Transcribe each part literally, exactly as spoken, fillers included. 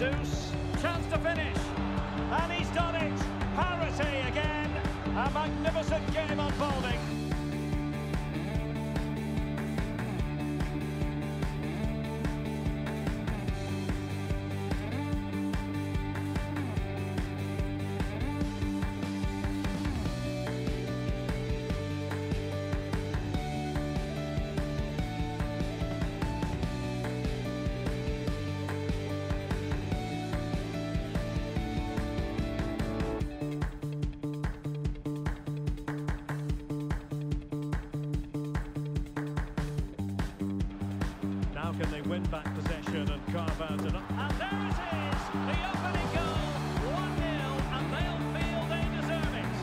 Jesus, chance to finish, and he's done it. Parity again. A magnificent game unfolding. How can they win back possession and carve out an... And there it is! The opening goal! one nil, and they'll feel they deserve it.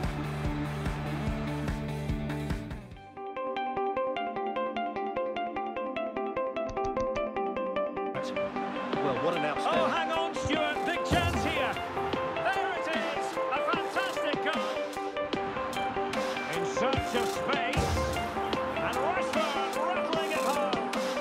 Well, what an outstanding... Oh, hang on, Stuart. Big chance here. There it is! A fantastic goal. In search of space. And Rashford rattling it home.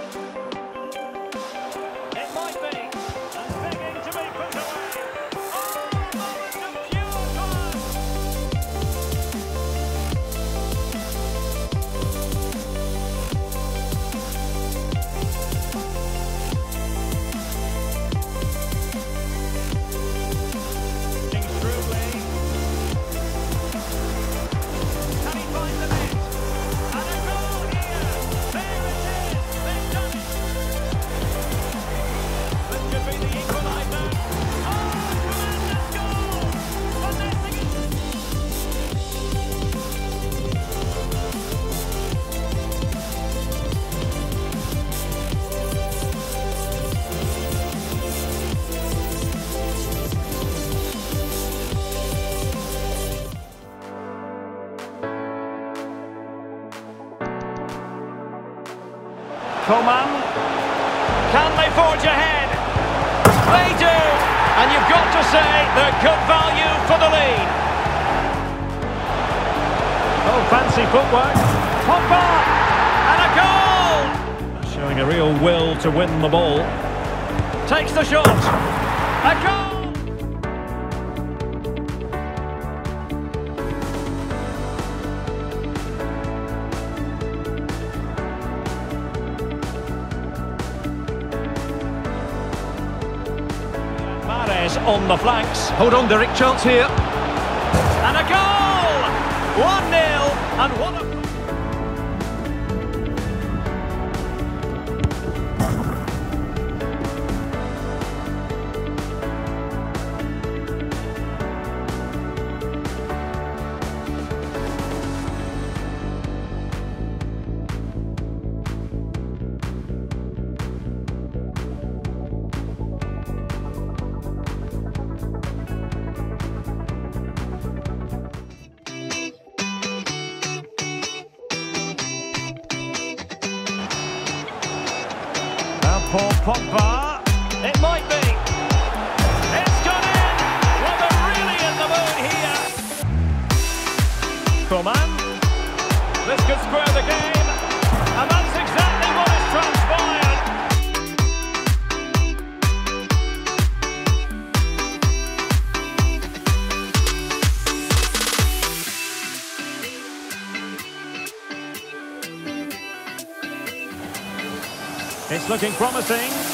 Coman, can they forge ahead? They do, and you've got to say they're good value for the lead. Oh, fancy footwork. Pogba, and a goal! Showing a real will to win the ball. Takes the shot. A goal! On the flanks. Hold on, Derek, chance here. And a goal! one nil, and what a... Paul Pogba, it might be. It's gone in. Well, they're really in the mood here. Coman, this could square the game, and that's exactly what has transpired. It's looking promising.